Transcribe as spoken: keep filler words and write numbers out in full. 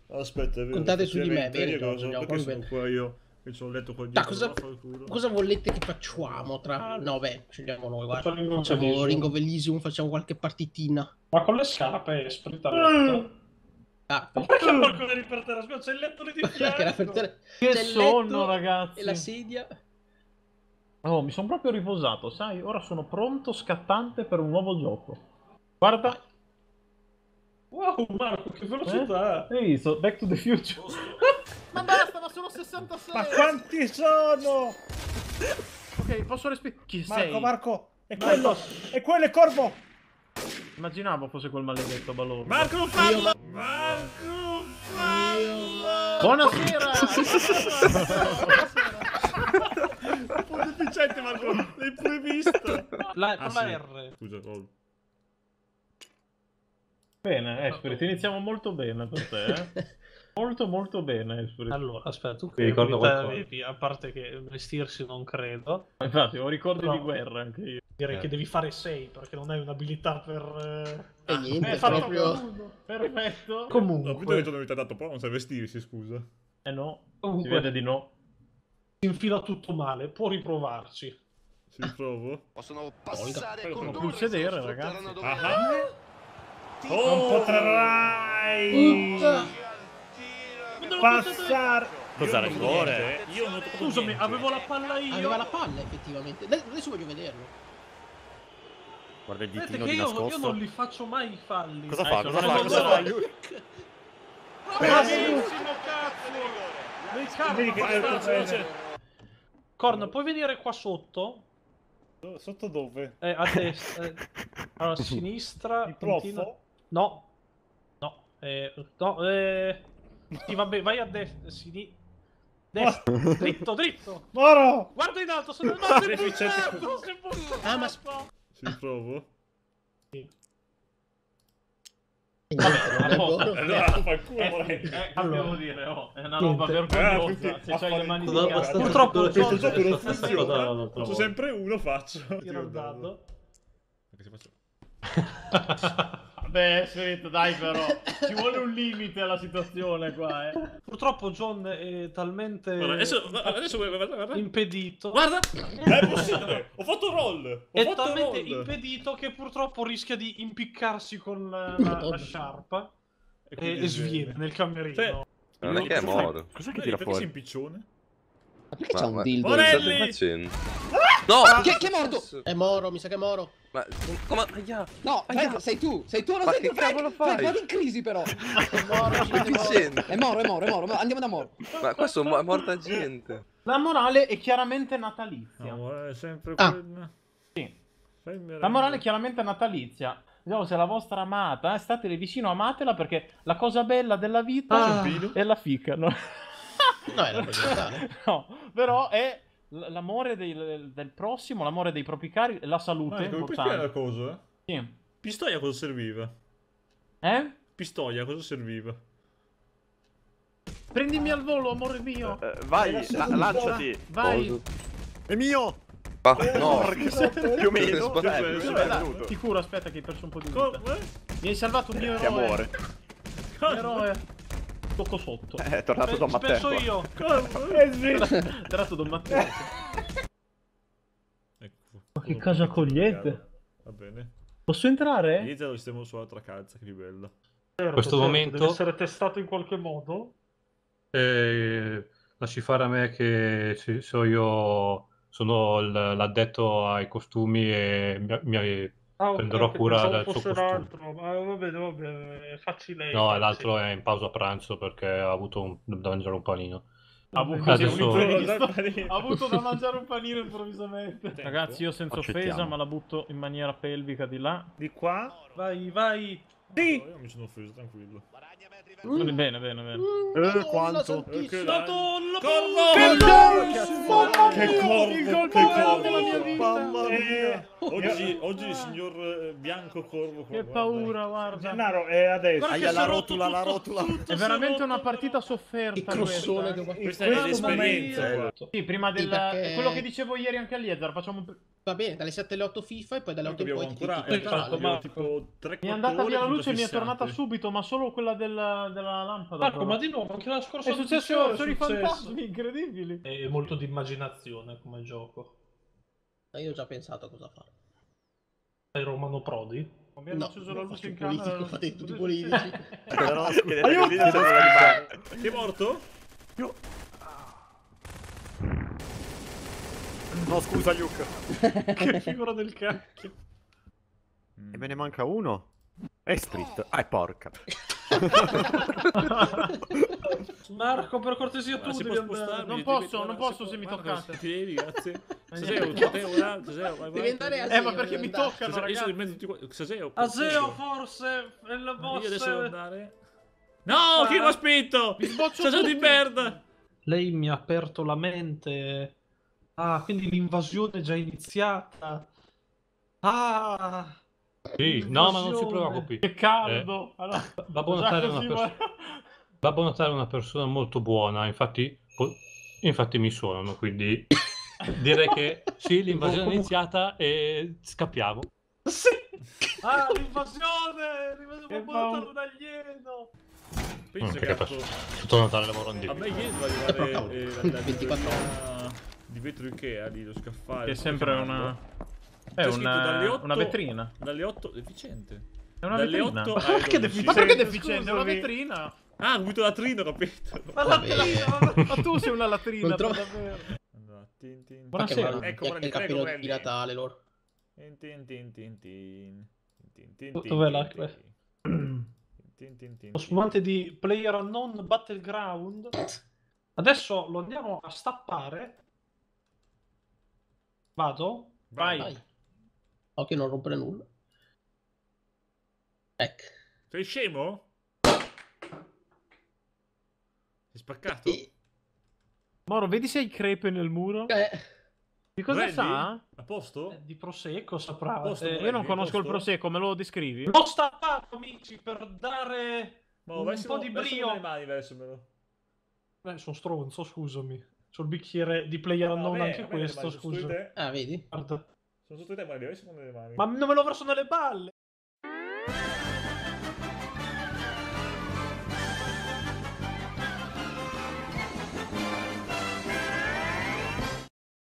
Aspetta, è vero. Contate su di me, Io vero? cosa, Andiamo, perché sono bene. qua io che ci ho letto qua Da, dietro. cosa, vaffanculo. cosa volete che facciamo tra... No, beh, scegliamo noi, guarda. Facciamo Facciamo Ringo Ringo Elysium, facciamo qualche partitina. Ma con le scarpe è sprittamento. Ah, Ma perché qualcosa di per terra? Scusa, c'è il letto lì di perché la fianco. per- Che c'è il sonno, letto ragazzi. e la sedia. Oh, mi sono proprio riposato, sai? Ora sono pronto, scattante per un nuovo gioco. Guarda. Wow, Marco, che velocità! Eh? Hai visto? Back to the Future. Ma basta, ma sono sessantasei! Ma quanti sono? Ok, posso respirare. Chi Marco, sei? Marco, è Marco. quello, è quello, è Corvo! Immaginavo fosse quel maledetto balordo. Marco, non farlo! Marco, farlo! Buonasera! Un po' deficiente, Marco, l'hai pure vista! La, Ah, con sì. la R. Scusa, oh. Bene, Esprit, iniziamo molto bene per te, eh? Molto molto bene, Esprit. Allora, aspetta, tu Mi che ricordo abilità qualcosa. avevi? A parte che vestirsi non credo. Infatti, ho ricordi No. di guerra anche io. Direi Eh. che devi fare sei perché non hai un'abilità per... E eh, niente, Eh, fatto proprio... uno. Perfetto. No, Comunque, più detto non mi ti ha dato, però non sai vestirsi, scusa. Eh no, si comunque vede di no. si infila tutto male, può riprovarci. Ci provo. Possono passare Poi con sono due sul sedere, sul ragazzi. terreno dove- Ah, Tiro. non potrai passare. Cos'era, Io non ho rigore? niente, Io non ho toccato Scusami, niente. avevo la palla io. Aveva la palla, effettivamente. Adesso adesso voglio vederlo. Guarda il Vedete ditino che di io, io nascosto. non li faccio mai i falli. Cosa Eh, fa? sono Cosa fa? andato Cosa da fa? lui. Bravissimo, cazzo! Dei Vedi che carri, veloce, basta. veloce. Corno, puoi venire qua sotto? Sotto dove? Eh, a destra. eh, Allora, a sinistra. Il continua- proffo? No. No. Eh, no, eh... Sì, vabbè, vai a destra. Sini... Destra. Dritto, dritto. Moro! Guarda in alto, sono... No, sei Deficiente. buttato, sei buttato. Ah, ma- Ci provo. E niente, non è buono. Allora, fa il culo, Eh, vorrei. eh, Allora. devo dire, oh, è una roba Niente. vergognosa. Ah, Se c'hai le mani di affare- cazzo. Purtroppo Questo John- gioco non Stessa funziona. cosa l'altra Faccio volta. sempre uno, faccio. Tiro il dado. Perché se faccio... Beh, Esprit, dai però. Ci vuole un limite alla situazione qua, eh. Purtroppo John è talmente Guarda, adesso, adesso guarda, guarda. impedito. Guarda! È possibile! Ho fatto roll! Ho È fatto talmente roll! impedito che purtroppo rischia di impiccarsi con la, la, la sciarpa e, quindi e sviene nel camerino. Cioè, Non è che è morto. Cos'è che Vedi, tira perché sei fuori? un piccione? Ma perché Ma- c'ha un ma- dildo? Morelli! Cosa state facendo? No! Chi, chi è morto? È Moro, mi sa che è Moro. Ma come? Aia. No, Frank, sei tu, sei tu, non Ma sei che tu, Frank! cavolo Frank, fai? vado in crisi però! È Moro, ci vede Moro. Deficiente. È Moro, è Moro, è Moro, andiamo da Moro. Ma qua sono mo- morta gente. La morale è chiaramente natalizia. No, è sempre Ah. quella... Sì. Fai il La morale è chiaramente natalizia. Diciamo, se la vostra amata, eh, statele vicino, amatela perché la cosa bella della vita Ah. è la fica, no? No, era un No, però è l- l'amore del, del prossimo, l'amore dei propri cari, la salute. Marco, mi puoi spiegare una cosa? Sì. Pistoia cosa serviva? Eh? Pistoia cosa serviva? Prendimi al volo, amore mio. Eh, vai, la- lanciati. Vai. Cosa? È mio! Ah, no. Più o meno. Sbagliato. Eh, più o meno è Dai, venuto. ti curo, aspetta che hai perso un po' di Co- vita. eh? Mi hai salvato il mio Che eroe. amore. Eroe. Tocco sotto. Eh, È tornato Don Penso Matteo. io. Cosa? Tratto Don Matteo. Ecco. Ma che cosa accogliente. Va bene. Posso entrare? Inizia lo stiamo sull'altra calza, che bella. Certo, questo certo, momento- deve essere testato in qualche modo. Eh, lasci fare a me che ci- so io sono l- l'addetto ai costumi e mi, mi- Ah, ok, prenderò ok, cura pensavo del suo fosse costume. l'altro. Ma va bene, va bene, facci lei. No, facci. l'altro è in pausa pranzo perché ha avuto un- da mangiare un panino. Ha avuto, Così, un imprevisto. imprevisto. Ha avuto da mangiare un panino improvvisamente. Tempo. Ragazzi, io senza offesa, Accettiamo. ma la butto in maniera pelvica di là. Di qua? Vai, vai. Sì! Io mi sono offeso, tranquillo. Bene, bene, bene. bene. Eh, quanto? Che Che Madonna, Corvo! Che corvo! Il Che gol corvo! della mia vita. Mamma mia! Oggi, oggi il signor eh, Bianco Corvo qua, Che guarda. paura, guarda. Gennaro, è adesso. Guarda che Aia, si la è rotto rotula, la tutto, rotula. tutto È si è veramente rotto. una partita sofferta. Che crossone che questa. va. Questa Mamma è l'esperienza mia. qua. Sì, prima del... Sì, perché- è quello che dicevo ieri anche a Liezer, facciamo un... Va bene, dalle sette alle otto FIFA e poi dalle Noi otto in dobbiamo poi ti ancora tiri eh, tutto tra il l'altro, canale. abbiamo tipo tre Mi è andata via la luce luce mi è fissate. tornata subito, ma solo quella della, della lampada. Marco, però. ma di nuovo, anche la scorsa È successo, edizione sono i successo. fantasmi incredibili. È molto di immaginazione come gioco. Io ho già pensato a cosa fare. Sei Romano Prodi? Ma mi hanno No, acceso la non luce faccio in il politico, camera. fate tutti i Cosa politici. succede? Però chiedete Aiuto! così non c'è nulla di male. Chi è morto? No, scusa, Luke. Che figura del cacchio. E me ne manca uno. È Street. Ah, è porca. Marco, per cortesia Ma tu si devi può andare. spostare? Non Devi- posso, devi- non guarda, posso si se mi può- guarda, toccate. Ti devi, grazie. Saseo, Xaseo, guarda, Xaseo, vai, vai. Devi andare a Eh, ma Aseo, perché devi mi andare. toccano, Xaseo, io sono in ragazzi? mezzo a tutti qua. Xaseo. Aseo, Xaseo. forse, è la Io adesso devo mossa. andare. No, chi l'ha spinto? Mi sboccio Xaseo di tutti. merda. Lei mi ha aperto la mente. Ah, quindi l'invasione è già iniziata. Ah, Sì, no, ma non si Invasione. preoccupi. Che caldo. Allora, Babbo già Natale è una così persona. va- Babbo Natale è una persona molto buona, infatti, po- infatti mi suonano, quindi direi che sì, l'invasione è iniziata e scappiamo. sì. Ah, l'invasione! L'invasione Che può paura. portare un alieno. Penso Mm, che perché ecco, Tutto Natale lavoro in a di me ieri doveva arrivare cavolo. eh, la, la ventiquattro libreria di vetro Ikea lì, lo scaffale. Che è sto sempre chiamando. una... C'è È scritto dalle una, otto una vetrina. Dalle otto, efficiente. È una Dalle vetrina. otto Ma alle che dodici. Ma perché Scusami. deficiente? È una vetrina. Ah, ho avuto la trino, capito? Ma Vabbè. la Ma tu sei una latrina, Non trova- per davvero. Allora, tin, tin, Buonasera. Ma che Ecco, è Brandy, il prego, cappello Brandy. di Natale loro. tin, tin, tin, tin, tin. Tin, tin, Dov'è tin, l'acqua? tin, tin, tin, tin, Lo tin. spumante di PlayerUnknown Battleground. Adesso lo andiamo a stappare. Vado? Vai. Vai. Occhio non rompere nulla. Ecco. Sei scemo? Sei spaccato? E- Moro, vedi se hai crepe nel muro? eh, Di cosa Brandy? sa? A posto? Eh, Di Prosecco saprà. Posto, Eh, Io Brandy, non conosco il posto? prosecco, me lo descrivi? L'ho stappato, amici, per dare Ma un verso- po' di versamelo brio. le mani, versamelo. Eh, sono stronzo, scusami. C'ho il bicchiere di PlayerUnknown No, a me- anche a me le questo, mani sono tutte scusa. te. Ah, vedi? Guarda. Sono tutte te, ma le verso con le mani. Ma non me lo verso nelle balle.